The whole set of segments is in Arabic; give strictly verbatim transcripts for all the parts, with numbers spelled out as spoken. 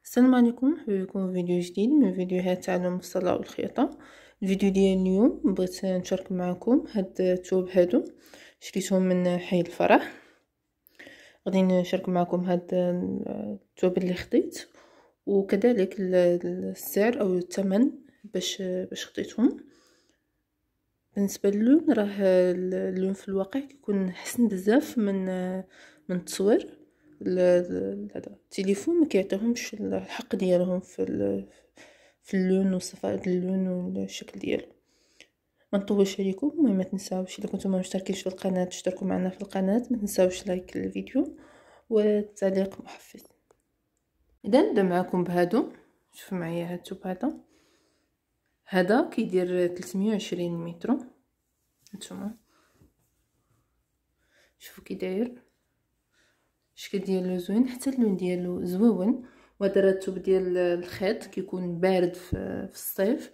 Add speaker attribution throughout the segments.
Speaker 1: السلام عليكم، حبيت لكم فيديو جديد من فيديوهات تعلم الصلاة والخياطة. الفيديو ديال اليوم بغيت نشارك معكم هاد الثوب هادو شريتهم من حي الفرح. غادي نشارك معكم هاد الثوب اللي خديت وكذلك السعر او الثمن باش باش خديتهم. بالنسبه للون، راه اللون في الواقع كيكون حسن بزاف من من التصوير. هذا التليفون ما كيعطيهمش الحق ديالهم في في اللون وصفاء اللون والشكل ديالو. ما نطولش عليكم، المهم ما تنساوش الا كنتم مشتركينش في القناه تشتركوا معنا في القناه، ما تنساوش لايك الفيديو والتعليق محفز. اذا نبدا معكم بهادو. شوفوا معايا هاد الثوب هذا هذا كيدير ثلاثمية وعشرين متر. هانتوما شوفوا كي داير، الشكل ديالو زوين، حتى اللون ديالو زويون. وهذا راه الثوب ديال الخيط كيكون بارد في, في الصيف،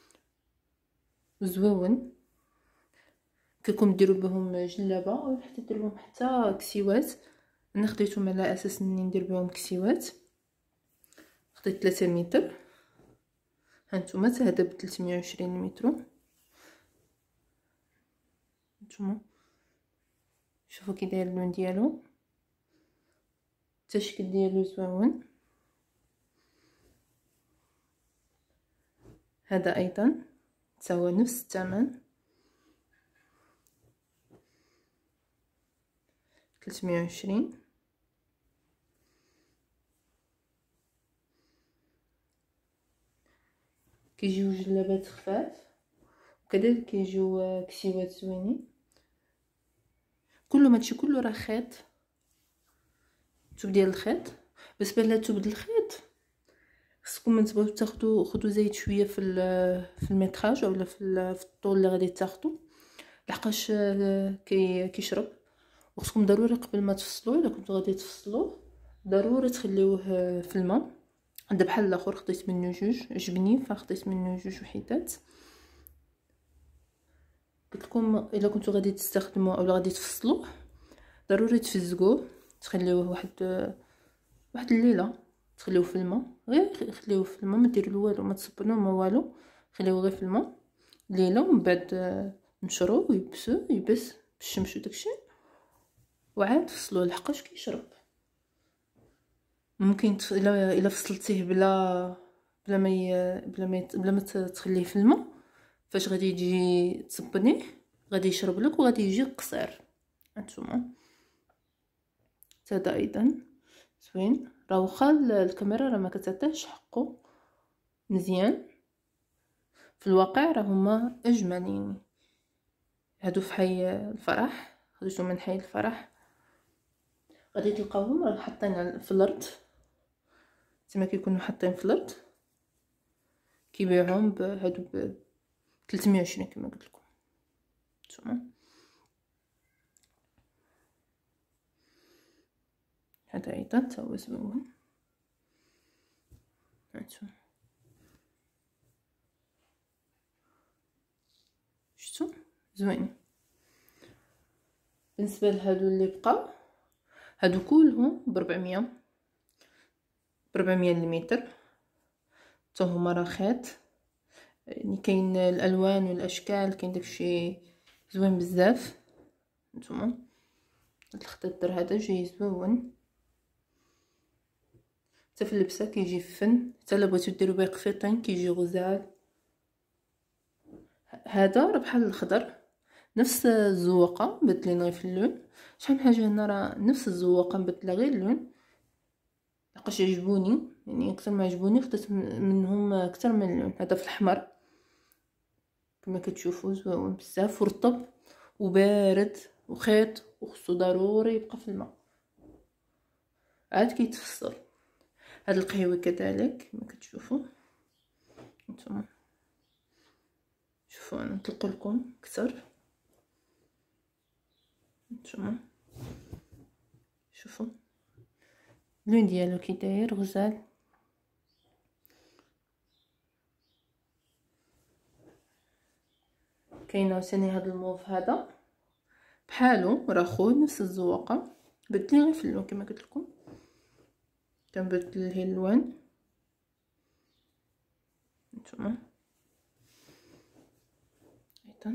Speaker 1: زويون. كيكون ديروا بهم جلابه او حتى ديروا بهم حتى كسيوات. انا خديتهم على اساس اني ندير بهم كسيوات. خديت ثلاثة متر. هانتوما هذا ب ثلاثمية وعشرين متر. هانتوما شوفوا كي داير اللون ديالو، التشكيل ديالو زوين. هذا ايضا تساوى نفس الثمن، ثلاثمية وعشرين. كيجيو جلابات خفاف وكذلك كيجيو كسيوات زوينين. كله ماشي كله راه خيط، الثوب ديال الخيط. بالنسبه للثوب ديال الخيط خصكم من تبغيو تاخذوا خذوا زيت شويه في في الميتراج اولا في الطول اللي غادي تاخذوا، لحقاش كي كيشرب. وخصكم ضروري قبل ما تفصلوه، الا كنتو غادي تفصلوه ضروري تخليوه في الماء. عند بحال الاخر خديت منه جوج، عجبني فخديت منه جوج وحيدات. قلت لكم الا كنتو غادي تستخدموه اولا غادي تفصلوه ضروري تفزقوه، تخليوه واحد واحد الليله، تخليوه في الماء. غير خليوه في الماء، ما ديروا له والو، ما تصبنوه ما والو، خليوه غير في الماء ليله. ومن بعد نشروه ويبسوه يبس بالشمس وداكشي، وعاد فصلوه لحقاش كيشرب. ممكن الا الا فصلتيه بلا بلا ما بلا ما بلا ما تخليه في الماء، فاش غادي يجي تصبنيه غادي يشرب لك وغادي يجي قصير. هانتوما هذا ايضا زوين. راه واخا الكاميرا راه ما كتعطيهش حقه مزيان، في الواقع راه هما اجملين. هادو في حي الفرح، خديتهم من حي الفرح. غادي تلقاوهم راه حاطين في الارض، زعما كيكونوا حاطين في الارض. كيبيعوهم بهادو ب ثلاثمية وعشرين كما قلت لكم. نتوما هذا ايضا تا هو زوين. هانتوما شفتوا زوين. بالنسبه لهادو اللي بقاو، هادو كلهم بربعمية بربعمية متر. حتى هما راه خيط، يعني كاين الالوان والاشكال، كاين داكشي زوين بزاف. نتوما الخطيط دار هذا جاي زوين، حتى في اللبسه كيجي فن. حتى الا بغيتو ديروا به قفيطين كيجي غزال. هذا راه بحال الخضر، نفس الزوقه بدلين غير في اللون. شحال من حاجه هنا راه نفس الزوقه مبدله غير اللون، لقاش عجبوني، يعني اكثر ما عجبوني خديت منهم اكثر من اللون. هذا في الاحمر كما كتشوفوا زوين بزاف ورطب وبارد وخيط، وخصو ضروري يبقى في الماء عاد كيتفصل. هاد القهوه كذلك كما كتشوفوا. نتوما شوفوا انا نطلقوا لكم اكثر. نتوما شوفوا اللون ديالو كي داير غزال. كاين عاوتاني هاد الموف هذا بحالو راه خوه نفس الزواقه، بدلي غير في اللون كما قلت لكم. كنبدل ليه الالوان هانتوما ايضا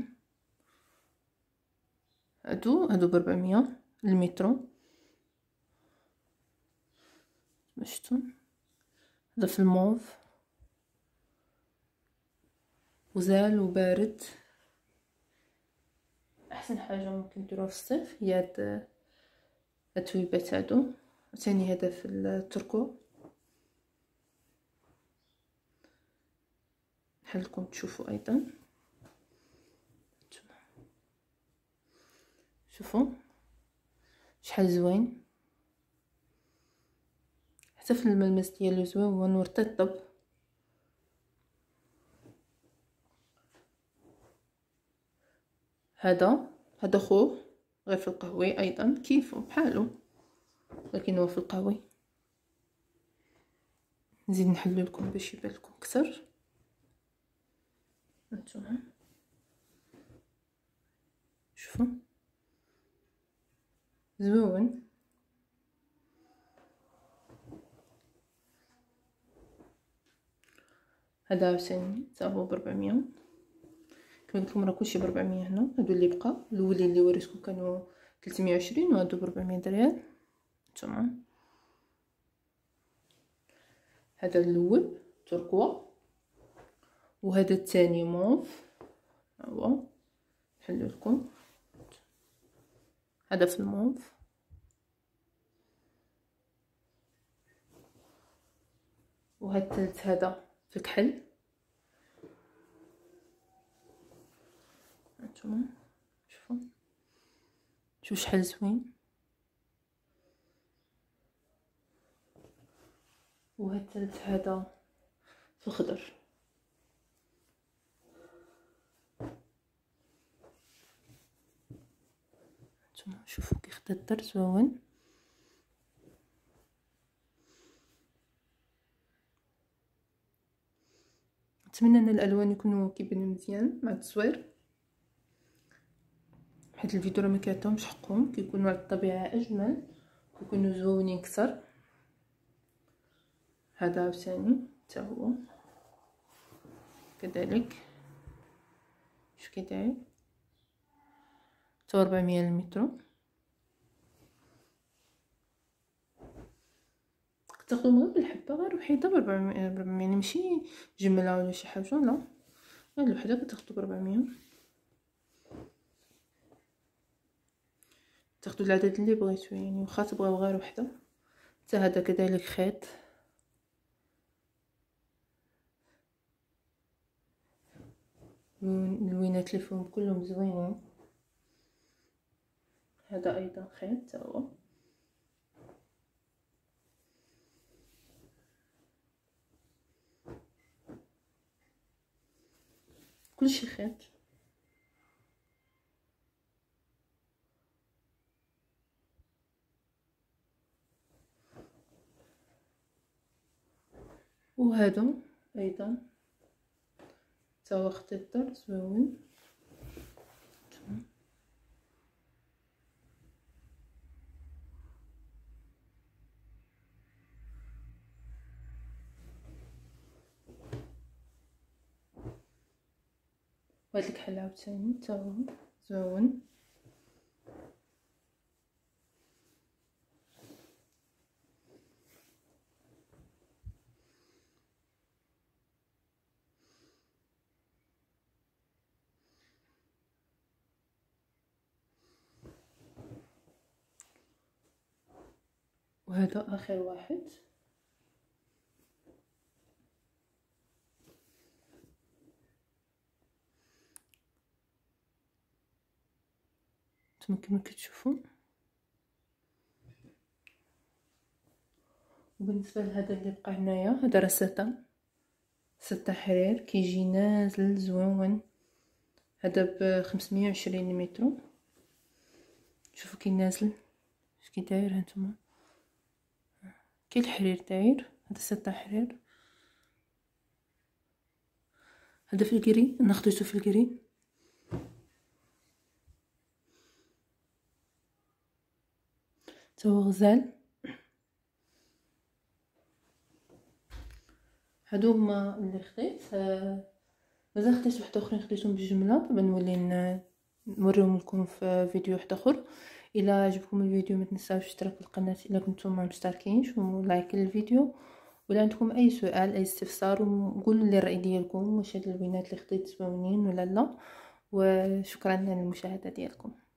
Speaker 1: هادو هادو بربعمية المترو. شفتو هذا في الموف وزال وبارد. احسن حاجه ممكن ديروها في الصيف هي هاد التويبات هادو. ثاني هذا في التركو بحالكم تشوفوا ايضا. شوفوا شحال زوين، حتى في الملمس ديالو زوين ورطب. هذا هذا خوه غير في القهوي ايضا كيفو بحالو، لكن هو في القهوي. نزيد نحلو لكم باش يبان لكم اكثر. هانتوما شوفوا زوين. هذا عاوتاني حتى هو بربعمية. كما قلت لكم راه كلشي بربعمية هنا. هادو اللي بقى الاولين اللي وريتكم كانوا ثلاثمية وعشرين وهادو بربعمية درهم. نتوما هذا الاول تركوا وهذا الثاني موف. ها هو نحلو لكم. هذا في الموف وهذا الثالث هذا في الكحل. هانتوما شوفوا شوفوا شحال زوين. وهذا الثالث هذا في الخضر. هانتوما شوفوا كي خضر زوين. نتمنى ان الالوان يكونوا كيبانوا مزيان مع التصوير، حيت الفيديو راه ما كيعطيهمش حقهم، كيكونوا على الطبيعه اجمل ويكونوا زوينين اكثر. هذا عاوتاني حتى هو كذلك. شوف كي داير حتى ربعمية المترو. تاخذهم غير بالحبه غير وحيده بربعمية يعني ماشي جمله ولا شي حاجه، لا غير الوحده كتاخذوا بربعمية. تاخذوا العدد اللي بغيتو يعني، واخا تبغيو غير وحده. حتى هذا كذلك خيط. اللوينات اللي فيهم كلهم زوينين. هذا ايضا خيط تا هو. كلشي خيط. وهذا ايضا تا هو خطيط زوين. وهاد الكحل عاوتاني تا هو زوين. وهذا اخر واحد. نتوما كما كتشوفوا. وبالنسبه لهذا اللي بقى هنايا هذا راه ساتان ساتان حرير كيجي نازل زوين. هذا بخمسمية وعشرين مترو. شوفوا كي نازل اش كي داير. هانتوما كي الحرير داير. هذا ساتان حرير. هذا في الكري، انا خديته في الكري. تا هو غزال. هادو هما اللي خديت. مازال خديت واحد اخرين خديتهم بالجمله، دابا نولي نوريهم لكم في فيديو واحد اخر. الى عجبكم الفيديو ما تنساوش اشتراك في القناه الا كنتم ما مشتركينش، ولايك للفيديو. ولا عندكم اي سؤال اي استفسار وقولوا لي الراي ديالكم، واش هاد اللوينات اللي خديت زوينين ولا لا. وشكرا للمشاهده ديالكم.